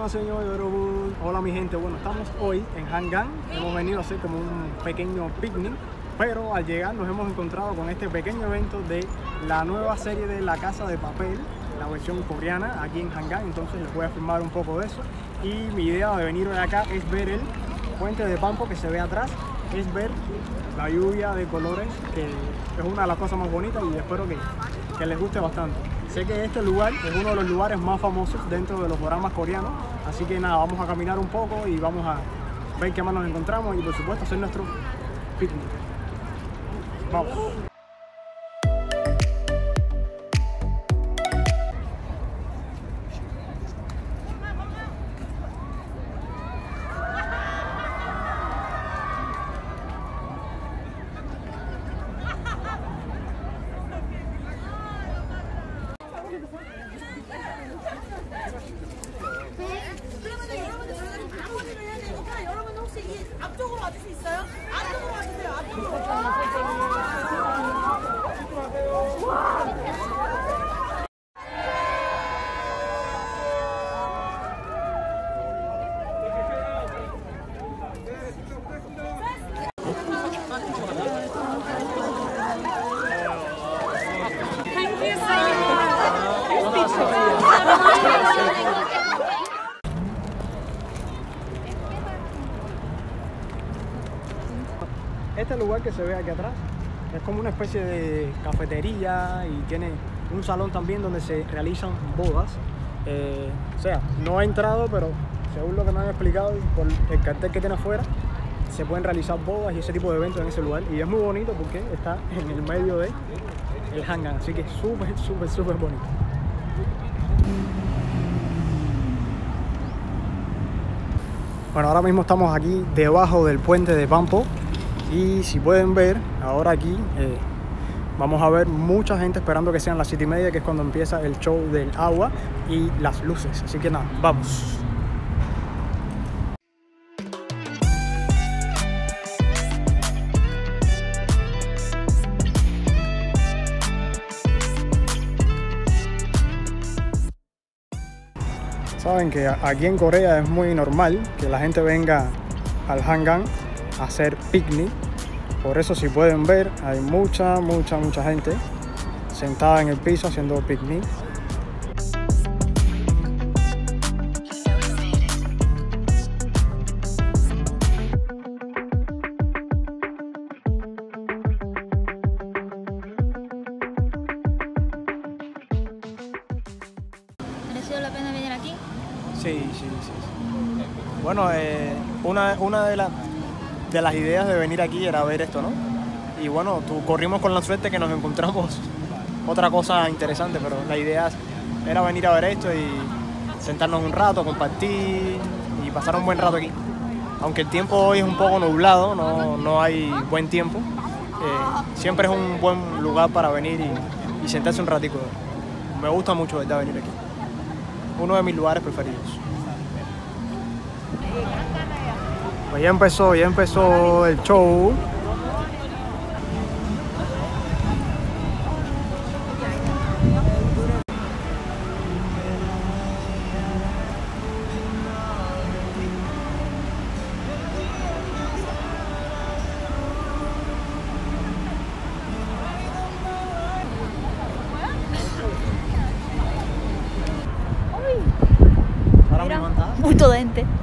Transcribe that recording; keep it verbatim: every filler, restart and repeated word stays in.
Annyeonghaseyo, 여러분. Hola mi gente, bueno, estamos hoy en Hangang. Hemos venido a hacer como un pequeño picnic, pero al llegar nos hemos encontrado con este pequeño evento de la nueva serie de La Casa de Papel, la versión coreana, aquí en Hangang. Entonces les voy a filmar un poco de eso. Y mi idea de venir hoy acá es ver el puente de Bampo que se ve atrás, es ver la lluvia de colores, que es una de las cosas más bonitas y espero que, que les guste bastante. Sé que este lugar es uno de los lugares más famosos dentro de los dramas coreanos, así que nada, vamos a caminar un poco y vamos a ver qué más nos encontramos y por supuesto hacer nuestro picnic. Vamos. 앞쪽으로 와줄 수 있어요? 앞쪽으로 와주세요. 앞쪽으로. Este lugar que se ve aquí atrás es como una especie de cafetería y tiene un salón también donde se realizan bodas. Eh, o sea, no he entrado, pero según lo que me han explicado y por el cartel que tiene afuera, se pueden realizar bodas y ese tipo de eventos en ese lugar. Y es muy bonito porque está en el medio de el Hangang, así que es súper, súper, súper bonito. Bueno, ahora mismo estamos aquí debajo del puente de Bampo. Y si pueden ver, ahora aquí eh, vamos a ver mucha gente esperando que sean las siete y media, que es cuando empieza el show del agua y las luces. Así que nada, vamos. Saben que aquí en Corea es muy normal que la gente venga al Hangang a hacer picnic. Por eso, si pueden ver, hay mucha, mucha, mucha gente sentada en el piso haciendo picnic. ¿Mereció la pena venir aquí? Sí, sí, sí. sí. Bueno, eh, una, una de las de las ideas de venir aquí era ver esto, ¿no? Y bueno, tú, corrimos con la suerte que nos encontramos otra cosa interesante, pero la idea era venir a ver esto y sentarnos un rato, compartir y pasar un buen rato aquí. Aunque el tiempo hoy es un poco nublado, no, no hay buen tiempo, eh, siempre es un buen lugar para venir y, y sentarse un ratico. Me gusta mucho, ¿verdad?, venir aquí. Uno de mis lugares preferidos. Pues ya empezó, ya empezó el show. Ahora mismo está Mucho dente.